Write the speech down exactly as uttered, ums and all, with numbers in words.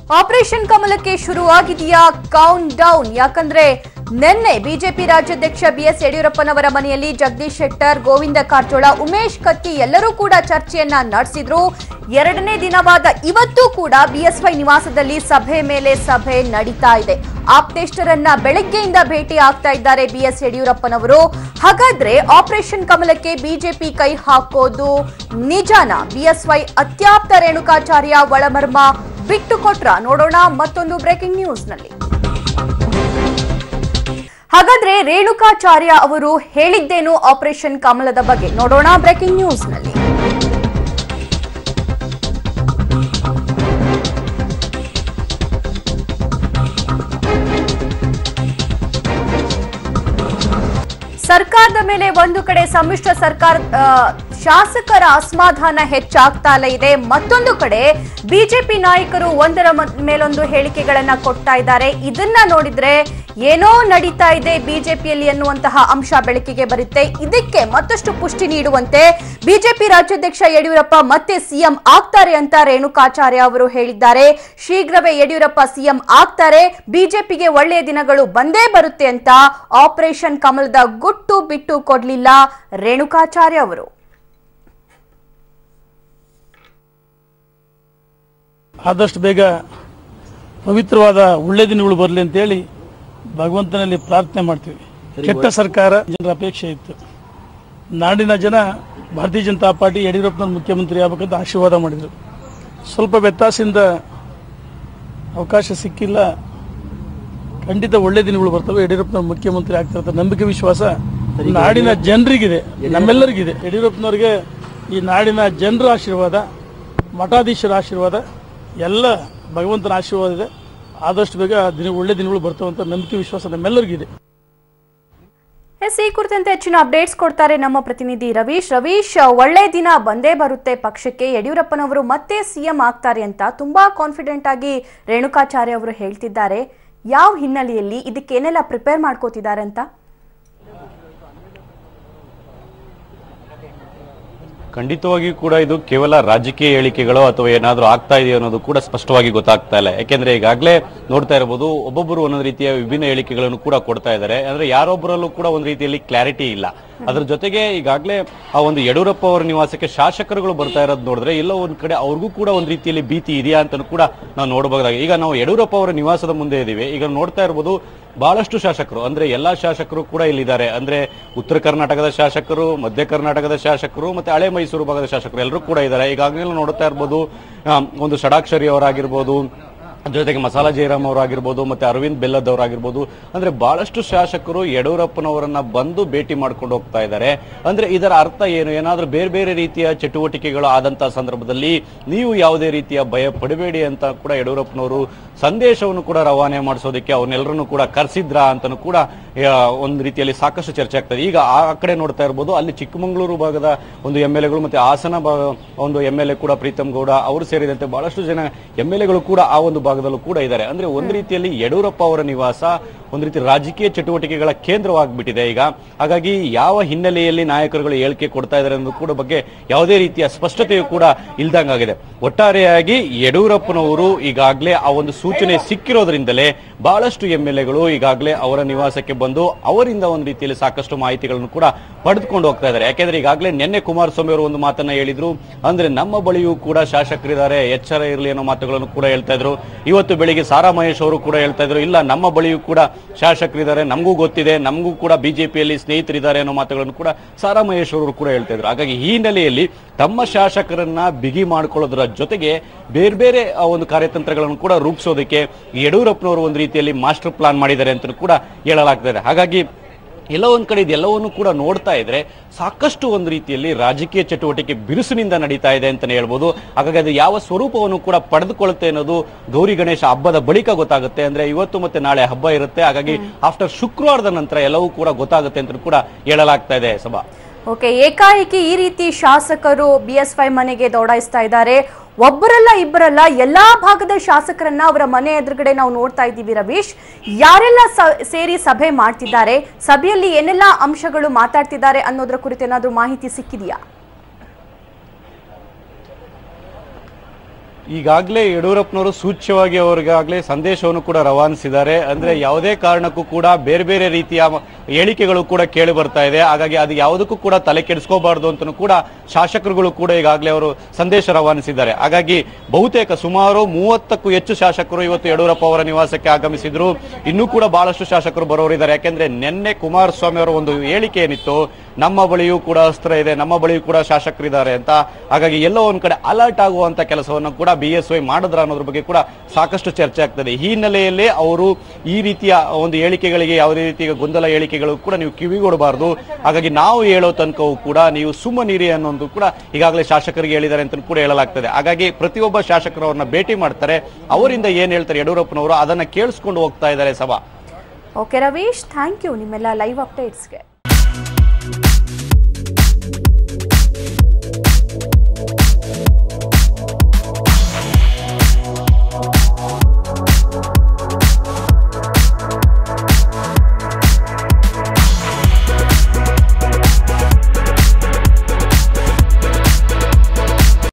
Operation ಕಮಲಕ್ಕೆ ಶುರುವಾಗಿದೆಯಾ countdown? ಯಾಕಂದ್ರೆ ನಿನ್ನೆ ಬಿಜೆಪಿ ರಾಜ್ಯಾಧ್ಯಕ್ಷ ಬಿಎಸ್ ಯಡಿಯೂರಪ್ಪನವರ ಮನೆಯಲ್ಲಿ ಜಗದೀಶ್ ಶೆಟ್ಟರ್, ಗೋವಿಂದ ಕಾರಜೋಳ, ಉಮೇಶ್ ಕತ್ತಿ ಎಲ್ಲರೂ ಕೂಡ ಚರ್ಚೆಯನ್ನ ನಡೆಸಿದ್ರು. ಎರಡನೇ ದಿನವಾದ ಇವತ್ತು ಕೂಡ ಬಿಎಸ್ವೈ ನಿವಾಸದಲ್ಲಿ ಸಭೆ ಮೇಲೆ ಸಭೆ ನಡೀತಾ ಇದೆ. ಆಪ್ತೇಷ್ಟರನ್ನ ಬೆಳಗ್ಗೆಯಿಂದ ಭೇಟಿ ಆಗ್ತಾ ಇದ್ದಾರೆ ಬಿಎಸ್ ಯಡಿಯೂರಪ್ಪನವರು. ಹಾಗಾದ್ರೆ ಆಪರೇಷನ್ ಕಮಲಕ್ಕೆ ಬಿಜೆಪಿ ಕೈ ಹಾಕೋದು ನಿಜಾನಾ? ಬಿಎಸ್ವೈ ಅತ್ಯಾಪ್ತ ರೇಣುಕಾಚಾರ್ಯ ಒಳಮರ್ಮ ಬಿಟ್ಟು ಕೊಟ್ರ? ನೋಡೋಣ ಮತ್ತೊಂದು ಬ್ರೇಕಿಂಗ್ ನ್ಯೂಸ್ ನಲ್ಲಿ. ಹಾಗಾದ್ರೆ ರೇಣುಕಾಚಾರ್ಯ ಅವರು ಹೇಳಿದ್ದೇನು ಆಪರೇಷನ್ ಕಮಲದ ಬಗ್ಗೆ? ನೋಡೋಣ ಬ್ರೇಕಿಂಗ್ ನ್ಯೂಸ್ ನಲ್ಲಿ. ಸರ್ಕಾರದ ಮೇಲೆ ಒಂದು ಕಡೆ ಸಮ್ಮಿಶ್ರ ಸರ್ಕಾರ ಶಾಸಕರ ಅಸಮಾಧಾನ ಹೆಚ್ಚಾಗ್ತಾ ಇದೆ, ಮತ್ತೊಂದು ಕಡೆ ಬಿಜೆಪಿ ನಾಯಕರು ಒಂದರ ಮೇಲೊಂದು ಹೇಳಿಕೆಗಳನ್ನ ಕೊಡ್ತಾ ಇದ್ದಾರೆ. ಇದನ್ನ ನೋಡಿದ್ರೆ ಏನೋ ನಡೀತಾ ಇದೆ ಬಿಜೆಪಿಯಲ್ಲಿ ಅನ್ನುವಂತಹ ಅಂಶ ಬೆಳಕಿಗೆ ಬರುತ್ತೆ. ಇದಕ್ಕೆ ಮತ್ತಷ್ಟು ಪುಷ್ಟಿ ನೀಡುವಂತೆ ಬಿಜೆಪಿ ರಾಜ್ಯಾಧ್ಯಕ್ಷ ಯಡಿಯೂರಪ್ಪ ಮತ್ತೆ ಸಿಎಂ ಆಗ್ತಾರೆ ಅಂತ ರೇಣುಕಾಚಾರ್ಯ ಅವರು ಹೇಳಿದ್ದಾರೆ. ಶೀಘ್ರವೇ ಯಡಿಯೂರಪ್ಪ ಸಿಎಂ ಆಗ್ತಾರೆ, ಬಿಜೆಪಿಗೆ ಒಳ್ಳೆಯ ದಿನಗಳು ಬಂದೇ ಬರುತ್ತೆ ಅಂತ ಆಪರೇಷನ್ ಕಮಲದ ಗುಟ್ಟು ಬಿಟ್ಟು ಕೊಡ್ಲಿಲ್ಲ ರೇಣುಕಾಚಾರ್ಯ ಅವರು. ಆದಷ್ಟು ಬೇಗ ಪವಿತ್ರವಾದ ಒಳ್ಳೆ ದಿನಗಳು ಬರಲಿ ಅಂತೇಳಿ ಭಗವಂತನಲ್ಲಿ ಪ್ರಾರ್ಥನೆ ಮಾಡ್ತೀವಿ. ಕೆಟ್ಟ ಸರ್ಕಾರ ಜನರ ಅಪೇಕ್ಷೆ ಇತ್ತು. ನಾಡಿನ ಜನ ಭಾರತೀಯ ಜನತಾ ಪಾರ್ಟಿ ಯಡಿಯೂರಪ್ಪನ ಮುಖ್ಯಮಂತ್ರಿ ಆಗಬೇಕಂತ ಆಶೀರ್ವಾದ ಮಾಡಿದರು. ಸ್ವಲ್ಪ ವ್ಯತ್ಯಾಸದಿಂದ ಅವಕಾಶ ಸಿಕ್ಕಿಲ್ಲ. ಖಂಡಿತ ಒಳ್ಳೆ ದಿನಗಳು ಬರ್ತವೆ, ಯಡಿಯೂರಪ್ಪನ ಮುಖ್ಯಮಂತ್ರಿ ಆಗ್ತಾರೆ ನಂಬಿಕೆ ವಿಶ್ವಾಸ ನಾಡಿನ ಜನರಿಗಿದೆ, ನಮ್ಮೆಲ್ಲರಿಗಿದೆ. ಯಡಿಯೂರಪ್ಪನವ್ರಿಗೆ ಈ ನಾಡಿನ ಜನರ ಆಶೀರ್ವಾದ, ಮಠಾಧೀಶರ ಆಶೀರ್ವಾದ, ಎಲ್ಲ ಭಗವಂತನ ಆಶೀರ್ವಾದ ಇದೆ. ಆದಷ್ಟು ಬೇಗ ದಿನ ಒಳ್ಳೆ ದಿನಗಳು ಬರ್ತವಂತ ನಂಬಿಕೆ ವಿಶ್ವಾಸ ನಮ್ಮೆಲ್ಲರಿಗಿದೆ. ಎಸ್, ಈ ಕುರಿತಂತೆ ಹೆಚ್ಚಿನ ಅಪ್ಡೇಟ್ಸ್ ಕೊಡ್ತಾರೆ ನಮ್ಮ ಪ್ರತಿನಿಧಿ ರವೀಶ್. ರವೀಶ್, ಒಳ್ಳೆ ದಿನ ಬಂದೇ ಬರುತ್ತೆ ಪಕ್ಷಕ್ಕೆ, ಯಡಿಯೂರಪ್ಪನವರು ಮತ್ತೆ ಸಿಎಂ ಆಗ್ತಾರೆ ಅಂತ ತುಂಬಾ ಕಾನ್ಫಿಡೆಂಟ್ ಆಗಿ ರೇಣುಕಾಚಾರ್ಯ ಅವರು ಹೇಳ್ತಿದ್ದಾರೆ. ಯಾವ ಹಿನ್ನೆಲೆಯಲ್ಲಿ ಇದಕ್ಕೇನೆಲ್ಲ ಪ್ರಿಪೇರ್ ಮಾಡ್ಕೋತಿದ್ದಾರೆ ಅಂತ? ಖಂಡಿತವಾಗಿಯೂ ಕೂಡ ಇದು ಕೇವಲ ರಾಜಕೀಯ ಹೇಳಿಕೆಗಳು ಅಥವಾ ಏನಾದರೂ ಆಗ್ತಾ ಇದೆಯೋ ಅನ್ನೋದು ಕೂಡ ಸ್ಪಷ್ಟವಾಗಿ ಗೊತ್ತಾಗ್ತಾ ಇಲ್ಲ. ಯಾಕೆಂದ್ರೆ ಈಗಾಗಲೇ ನೋಡ್ತಾ ಇರಬಹುದು, ಒಬ್ಬೊಬ್ಬರು ಒಂದೊಂದು ರೀತಿಯ ವಿಭಿನ್ನ ಹೇಳಿಕೆಗಳನ್ನು ಕೂಡ ಕೊಡ್ತಾ ಇದ್ದಾರೆ. ಅಂದ್ರೆ ಯಾರೊಬ್ಬರಲ್ಲೂ ಕೂಡ ಒಂದು ರೀತಿಯಲ್ಲಿ ಕ್ಲಾರಿಟಿ ಇಲ್ಲ. ಅದ್ರ ಜೊತೆಗೆ ಈಗಾಗಲೇ ಆ ಒಂದು ಯಡಿಯೂರಪ್ಪ ಅವರ ನಿವಾಸಕ್ಕೆ ಶಾಸಕರುಗಳು ಬರ್ತಾ ಇರೋದು ನೋಡಿದ್ರೆ ಎಲ್ಲ ಒಂದ್ ಕಡೆ ಅವ್ರಿಗೂ ಕೂಡ ಒಂದ್ ರೀತಿಯಲ್ಲಿ ಭೀತಿ ಇದೆಯಾ ಅಂತ ಕೂಡ ನಾವು ನೋಡಬಹುದಾಗಿದೆ. ಈಗ ನಾವು ಯಡಿಯೂರಪ್ಪ ಅವರ ನಿವಾಸದ ಮುಂದೆ ಇದೀವಿ. ಈಗ ನೋಡ್ತಾ ಇರಬಹುದು ಬಹಳಷ್ಟು ಶಾಸಕರು, ಅಂದ್ರೆ ಎಲ್ಲಾ ಶಾಸಕರು ಕೂಡ ಇಲ್ಲಿದ್ದಾರೆ. ಅಂದ್ರೆ ಉತ್ತರ ಕರ್ನಾಟಕದ ಶಾಸಕರು, ಮಧ್ಯ ಕರ್ನಾಟಕದ ಶಾಸಕರು, ಮತ್ತೆ ಹಳೆ ಮೈಸೂರು ಭಾಗದ ಶಾಸಕರು ಎಲ್ಲರೂ ಕೂಡ ಇದ್ದಾರೆ. ಈಗಾಗಲೇ ನೋಡ್ತಾ ಇರ್ಬೋದು, ಒಂದು ಷಡಾಕ್ಷರಿ ಅವರಾಗಿರ್ಬೋದು, ಜೊತೆಗೆ ಮಸಾಲಾ ಜಯರಾಮ್ ಅವರಾಗಿರ್ಬೋದು, ಮತ್ತೆ ಅರವಿಂದ್ ಬೆಲ್ಲದ್ ಅವರಾಗಿರ್ಬೋದು, ಅಂದ್ರೆ ಬಹಳಷ್ಟು ಶಾಸಕರು ಯಡಿಯೂರಪ್ಪನವರನ್ನ ಬಂದು ಭೇಟಿ ಮಾಡ್ಕೊಂಡು ಹೋಗ್ತಾ ಇದ್ದಾರೆ. ಅಂದ್ರೆ ಇದರ ಅರ್ಥ ಏನು? ಏನಾದ್ರೂ ಬೇರೆ ಬೇರೆ ರೀತಿಯ ಚಟುವಟಿಕೆಗಳು ಆದಂತಹ ಸಂದರ್ಭದಲ್ಲಿ ನೀವು ಯಾವುದೇ ರೀತಿಯ ಭಯ ಪಡಬೇಡಿ ಅಂತ ಕೂಡ ಯಡಿಯೂರಪ್ಪನವರು ಸಂದೇಶವನ್ನು ಕೂಡ ರವಾನೆ ಮಾಡಿಸೋದಕ್ಕೆ ಅವ್ರನ್ನೆಲ್ಲರನ್ನು ಕೂಡ ಕರೆಸಿದ್ರ ಅಂತನೂ ಕೂಡ ಒಂದು ರೀತಿಯಲ್ಲಿ ಸಾಕಷ್ಟು ಚರ್ಚೆ ಆಗ್ತದೆ. ಈಗ ಆ ಕಡೆ ನೋಡ್ತಾ ಇರ್ಬೋದು, ಅಲ್ಲಿ ಚಿಕ್ಕಮಗಳೂರು ಭಾಗದ ಒಂದು ಎಂ ಎಲ್ ಎಗಳು ಮತ್ತೆ ಹಾಸನ ಒಂದು ಎಂ ಎಲ್ ಎ ಕೂಡ ಪ್ರೀತಮ್ ಗೌಡ ಅವರು ಸೇರಿದಂತೆ ಬಹಳಷ್ಟು ಜನ ಎಂ ಎಲ್ ಎಗಳು ಕೂಡ ಆ ಒಂದು ಭಾಗದಲ್ಲೂ ಕೂಡ ಇದ್ದಾರೆ. ಅಂದ್ರೆ ಒಂದು ರೀತಿಯಲ್ಲಿ ಯಡಿಯೂರಪ್ಪ ಅವರ ನಿವಾಸ ಒಂದು ರೀತಿ ರಾಜಕೀಯ ಚಟುವಟಿಕೆಗಳ ಕೇಂದ್ರವಾಗ್ಬಿಟ್ಟಿದೆ ಈಗ. ಹಾಗಾಗಿ ಯಾವ ಹಿನ್ನೆಲೆಯಲ್ಲಿ ನಾಯಕರುಗಳು ಹೇಳಿಕೆ ಕೊಡ್ತಾ ಇದ್ದಾರೆ ಅನ್ನೋದು ಕೂಡ ಬಗ್ಗೆ ಯಾವುದೇ ರೀತಿಯ ಸ್ಪಷ್ಟತೆಯು ಕೂಡ ಇಲ್ದಂಗಾಗಿದೆ. ಒಟ್ಟಾರೆಯಾಗಿ ಯಡಿಯೂರಪ್ಪನವರು ಈಗಾಗಲೇ ಆ ಒಂದು ಸೂಚನೆ ಸಿಕ್ಕಿರೋದ್ರಿಂದಲೇ ಬಹಳಷ್ಟು ಎಂ ಎಲ್ ಎಗಳು ಈಗಾಗಲೇ ಅವರ ನಿವಾಸಕ್ಕೆ ಬಂದು ಅವರಿಂದ ಒಂದು ರೀತಿಯಲ್ಲಿ ಸಾಕಷ್ಟು ಮಾಹಿತಿಗಳನ್ನು ಕೂಡ ಪಡೆದುಕೊಂಡು ಹೋಗ್ತಾ ಇದ್ದಾರೆ. ಯಾಕೆಂದ್ರೆ ಈಗಾಗಲೇ ನಿನ್ನೆ ಕುಮಾರಸ್ವಾಮಿ ಅವರು ಒಂದು ಮಾತನ್ನ ಹೇಳಿದ್ರು, ಅಂದ್ರೆ ನಮ್ಮ ಬಳಿಯೂ ಕೂಡ ಶಾಸಕರಿದ್ದಾರೆ, ಎಚ್ಚರ ಇರಲಿ ಅನ್ನೋ ಮಾತುಗಳನ್ನು ಕೂಡ ಹೇಳ್ತಾ ಇದ್ರು. ಇವತ್ತು ಬೆಳಿಗ್ಗೆ ಸಾರಾ ಮಹೇಶ್ ಅವರು ಕೂಡ ಹೇಳ್ತಾ ಇದ್ರು, ಇಲ್ಲ ನಮ್ಮ ಬಳಿಯೂ ಕೂಡ ಶಾಸಕರಿದ್ದಾರೆ, ನಮಗೂ ಗೊತ್ತಿದೆ, ನಮಗೂ ಕೂಡ ಬಿಜೆಪಿಯಲ್ಲಿ ಸ್ನೇಹಿತರಿದ್ದಾರೆ ಅನ್ನೋ ಮಾತುಗಳನ್ನು ಕೂಡ ಸಾರಾ ಮಹೇಶ್ ಅವರು ಕೂಡ ಹೇಳ್ತಾ ಇದ್ರು. ಹಾಗಾಗಿ ಈ ಹಿನ್ನೆಲೆಯಲ್ಲಿ ತಮ್ಮ ಶಾಸಕರನ್ನ ಬಿಗಿ ಮಾಡ್ಕೊಳ್ಳೋದ್ರ ಜೊತೆಗೆ ಬೇರೆ ಬೇರೆ ಒಂದು ಕಾರ್ಯತಂತ್ರಗಳನ್ನು ಕೂಡ ರೂಪಿಸೋದಕ್ಕೆ ಯಡಿಯೂರಪ್ಪನವರು ಒಂದು ರೀತಿಯಲ್ಲಿ ಮಾಸ್ಟರ್ ಪ್ಲಾನ್ ಮಾಡಿದ್ದಾರೆ ಅಂತ ಕೂಡ ಹೇಳಲಾಗ್ತದೆ. ಹಾಗಾಗಿ ಎಲ್ಲ ಒಂದ್ ಕಡೆ ಇದೆಲ್ಲವನ್ನು ಕೂಡ ನೋಡ್ತಾ ಇದ್ರೆ ಸಾಕಷ್ಟು ಒಂದು ರೀತಿಯಲ್ಲಿ ರಾಜಕೀಯ ಚಟುವಟಿಕೆ ಬಿರುಸಿನಿಂದ ನಡೀತಾ ಇದೆ ಅಂತಾನೆ ಹೇಳ್ಬೋದು. ಹಾಗಾಗಿ ಅದು ಯಾವ ಸ್ವರೂಪವನ್ನು ಕೂಡ ಪಡೆದುಕೊಳ್ಳುತ್ತೆ ಅನ್ನೋದು ಗೌರಿ ಗಣೇಶ ಹಬ್ಬದ ಬಳಿಕ ಗೊತ್ತಾಗುತ್ತೆ. ಅಂದ್ರೆ ಇವತ್ತು ಮತ್ತೆ ನಾಳೆ ಹಬ್ಬ ಇರುತ್ತೆ. ಹಾಗಾಗಿ ಆಫ್ಟರ್ ಶುಕ್ರವಾರದ ನಂತರ ಎಲ್ಲವೂ ಕೂಡ ಗೊತ್ತಾಗುತ್ತೆ ಅಂತ ಕೂಡ ಹೇಳಲಾಗ್ತಾ ಇದೆ. ಸಭಾ ಓಕೆ, ಏಕಾಏಕಿ ಈ ರೀತಿ ಶಾಸಕರು ಬಿಎಸ್ವೈ ಮನೆಗೆ ದೌಡಾಯಿಸ್ತಾ ಇದ್ದಾರೆ. ಒಬ್ಬರಲ್ಲ ಇಬ್ಬರಲ್ಲ ಎಲ್ಲಾ ಭಾಗದ ಶಾಸಕರನ್ನ ಅವರ ಮನೆ ಎದುರುಗಡೆ ನಾವು ನೋಡ್ತಾ ಇದ್ದೀವಿ. ರವೀಶ್, ಯಾರೆಲ್ಲ ಸೇರಿ ಸಭೆ ಮಾಡ್ತಿದ್ದಾರೆ, ಸಭೆಯಲ್ಲಿ ಏನೆಲ್ಲ ಅಂಶಗಳು ಮಾತಾಡ್ತಿದ್ದಾರೆ ಅನ್ನೋದ್ರ ಕುರಿತು ಏನಾದ್ರೂ ಮಾಹಿತಿ ಸಿಕ್ಕಿದೆಯಾ? ಈಗಾಗಲೇ ಯಡಿಯೂರಪ್ಪನವರು ಸೂಚ್ಯವಾಗಿ ಅವರಿಗಾಗಲೇ ಸಂದೇಶವನ್ನು ಕೂಡ ರವಾನಿಸಿದ್ದಾರೆ. ಅಂದ್ರೆ ಯಾವುದೇ ಕಾರಣಕ್ಕೂ ಕೂಡ ಬೇರೆ ಬೇರೆ ರೀತಿಯ ಹೇಳಿಕೆಗಳು ಕೂಡ ಕೇಳಿ ಬರ್ತಾ ಇದೆ. ಹಾಗಾಗಿ ಅದು ಯಾವುದಕ್ಕೂ ಕೂಡ ತಲೆ ಕೆಡಿಸ್ಕೋಬಾರ್ದು ಅಂತಲೂ ಕೂಡ ಶಾಸಕರುಗಳು ಕೂಡ ಈಗಾಗಲೇ ಅವರು ಸಂದೇಶ ರವಾನಿಸಿದ್ದಾರೆ. ಹಾಗಾಗಿ ಬಹುತೇಕ ಸುಮಾರು ಮೂವತ್ತಕ್ಕೂ ಹೆಚ್ಚು ಶಾಸಕರು ಇವತ್ತು ಯಡಿಯೂರಪ್ಪ ಅವರ ನಿವಾಸಕ್ಕೆ ಆಗಮಿಸಿದ್ರು. ಇನ್ನೂ ಕೂಡ ಬಹಳಷ್ಟು ಶಾಸಕರು ಬರೋರಿದ್ದಾರೆ. ಯಾಕೆಂದ್ರೆ ನಿನ್ನೆ ಕುಮಾರಸ್ವಾಮಿ ಅವರ ಒಂದು ಹೇಳಿಕೆ ಏನಿತ್ತು, ನಮ್ಮ ಬಳಿಯೂ ಕೂಡ ಅಸ್ತ್ರ ಇದೆ, ನಮ್ಮ ಬಳಿಯೂ ಕೂಡ ಶಾಸಕರಿದ್ದಾರೆ ಅಂತ. ಹಾಗಾಗಿ ಎಲ್ಲೋ ಒಂದ್ ಕಡೆ ಅಲರ್ಟ್ ಆಗುವಂತ ಕೆಲಸವನ್ನು ಕೂಡ ಬಿ ಎಸ್ ವೈ ಮಾಡಿದ್ರ ಅನ್ನೋದ್ರ ಬಗ್ಗೆ ಕೂಡ ಸಾಕಷ್ಟು ಚರ್ಚೆ ಆಗ್ತದೆ. ಈ ಹಿನ್ನೆಲೆಯಲ್ಲಿ ಅವರು ಈ ರೀತಿಯ ಒಂದು ಹೇಳಿಕೆಗಳಿಗೆ ಯಾವುದೇ ರೀತಿಯ ಗೊಂದಲ ಹೇಳಿಕೆಗಳು ಕೂಡ ನೀವು ಕಿವಿಗೊಡಬಾರದು. ಹಾಗಾಗಿ ನಾವು ಹೇಳೋ ತನಕವೂ ಕೂಡ ನೀವು ಸುಮ್ಮನಿರಿ ಅನ್ನೋದು ಕೂಡ ಈಗಾಗಲೇ ಶಾಸಕರಿಗೆ ಹೇಳಿದ್ದಾರೆ ಅಂತ ಕೂಡ ಹೇಳಲಾಗ್ತದೆ. ಹಾಗಾಗಿ ಪ್ರತಿಯೊಬ್ಬ ಶಾಸಕರು ಅವ್ರನ್ನ ಭೇಟಿ ಮಾಡ್ತಾರೆ, ಅವರಿಂದ ಏನ್ ಹೇಳ್ತಾರೆ ಯಡಿಯೂರಪ್ಪನವರು ಅದನ್ನ ಕೇಳಿಸ್ಕೊಂಡು ಹೋಗ್ತಾ ಇದ್ದಾರೆ ಸಭಾ. ಓಕೆ ರವೀಶ್, ಥ್ಯಾಂಕ್ ಯು ನಿಮ್ಮೆಲ್ಲ ಲೈವ್ ಅಪ್ಡೇಟ್ಸ್ಗೆ.